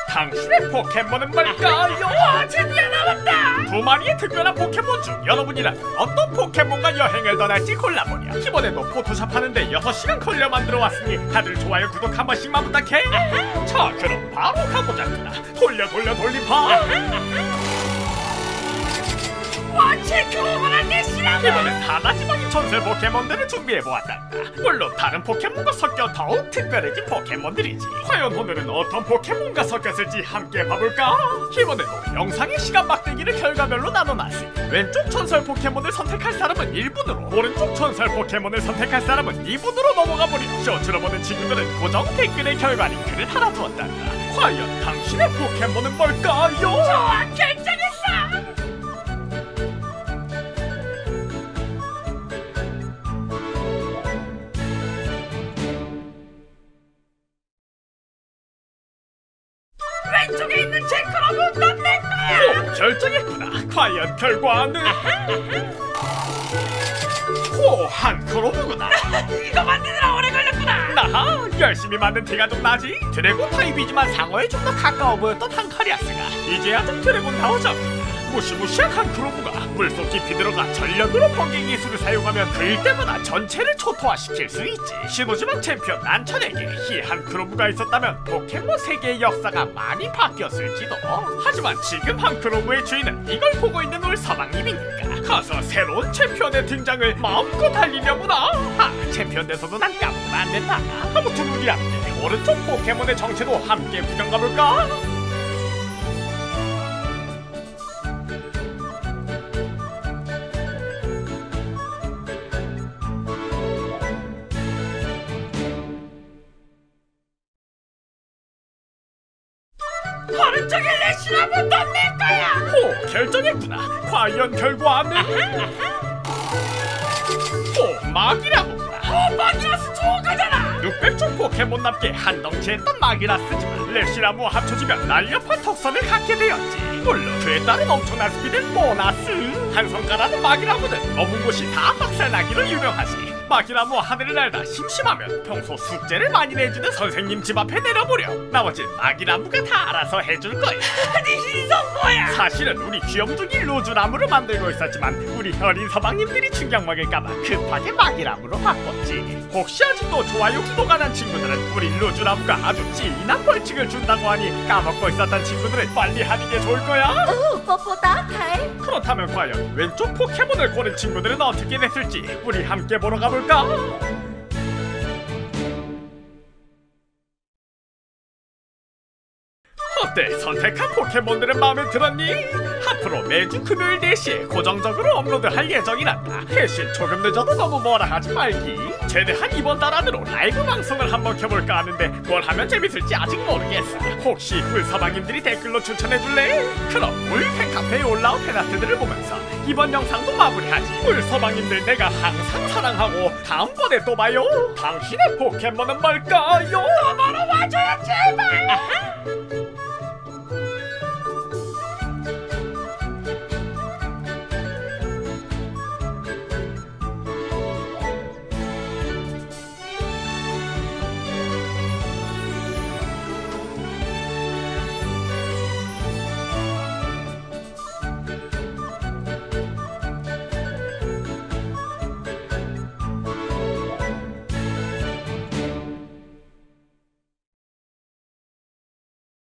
당신의 포켓몬은 뭘까요? 와, 드디어 나왔다! 두 마리의 특별한 포켓몬 중 여러분이라면 어떤 포켓몬과 여행을 떠날지 골라보렴. 이번에도 포토샵 하는데 6시간 걸려 만들어왔으니 다들 좋아요 구독 한 번씩만 부탁해. 자, 그럼 바로 가보자꾸나. 돌려 돌리파. 와, 체크로브랑 내시라고! 이번엔 하나지방인 전설 포켓몬들을 준비해보았단다. 물론 다른 포켓몬과 섞여 더욱 특별해진 포켓몬들이지. 과연 오늘은 어떤 포켓몬과 섞였을지 함께 봐볼까? 이번에도 영상의 시간 막대기를 결과별로 나눠놨으니 왼쪽 전설 포켓몬을 선택할 사람은 1분으로, 오른쪽 전설 포켓몬을 선택할 사람은 2분으로 넘어가보리. 쇼츠로 보는 친구들은 고정 댓글에 결과 링크를 달아두었단다. 과연 당신의 포켓몬은 뭘까요? 좋아, 결정했어! 왼쪽에 있는 체크로브 넌 내 거야! 오, 결정했구나. 과연 결과는? 오, 한크로브구나. 이거 만드느라 오래 걸렸구나! 나하, 열심히 만든 티가 좀 나지? 드래곤 타입이지만 상어에 좀 더 가까워 보였던 한카리아스가 이제야 좀 드래곤다워졌구나. 무시무시한 한크로브가 물속 깊이 들어가 전력으로 번개 기술을 사용하면 그일 때마다 전체를 초토화시킬 수 있지. 신호지방 챔피언 난천에게 이 한크로브가 있었다면 포켓몬 세계의 역사가 많이 바뀌었을지도. 하지만 지금 한크로브의 주인은 이걸 보고 있는 우리 서방님이니까 가서 새로운 챔피언의 등장을 마음껏 달리려구나. 챔피언 돼서도 난 까먹으면 안 된다. 아무튼 우리 함께 오른쪽 포켓몬의 정체도 함께 구경 가볼까? 오른쪽에 내시라고 넌 내 거야! 오, 결정했구나. 과연 결과는? 오, 마기라구나. 마기라스 좋은 거잖아! 600종 포켓몬답게 한 덩치했던 마기라스지만 레시라무와 합쳐지면 날렵한 턱선을 갖게 되었지. 물론 그에 따른 엄청난 스피드는 보너스. 한 손가락은 마기라무는 머문 곳이 다 박살나기로 유명하지. 마기라무와 하늘을 날다 심심하면 평소 숙제를 많이 내주는 선생님 집 앞에 내려보렴. 나머진 마기라무가 다 알아서 해줄 거야. 네 신성 뭐야! 사실은 우리 귀염둥이 로즈나무로 만들고 있었지만 우리 어린 서방님들이 충격 먹을까봐 급하게 마기라무로 바꿨지. 혹시 아직도 좋아요 구독 안 한 친구들은 우리 로즈나무가 아주 진한 벌칙을 준다고 하니 까먹고 있었던 친구들은 빨리 하는 게 좋을 거야. 뽀뽀다 달. 그렇다면 과연 왼쪽 포켓몬을 고른 친구들은 어떻게 됐을지 우리 함께 보러 가볼까? 어때? 선택한 포켓몬들은 마음에 들었니? 앞으로 매주 금요일 4시에 고정적으로 업로드할 예정이란다. 대신 조금 늦어도 너무 뭐라 하지 말기. 최대한 이번 달 안으로 라이브 방송을 한번 켜볼까 하는데 뭘 하면 재밌을지 아직 모르겠어. 혹시 꿀서방님들이 댓글로 추천해줄래? 그럼 우리 팬카페에 올라온 팬아트들을 보면서 이번 영상도 마무리하지. 꿀서방님들 내가 항상 사랑하고 다음번에 또 봐요. 당신의 포켓몬은 뭘까요? 또 보러 와줘요 제발!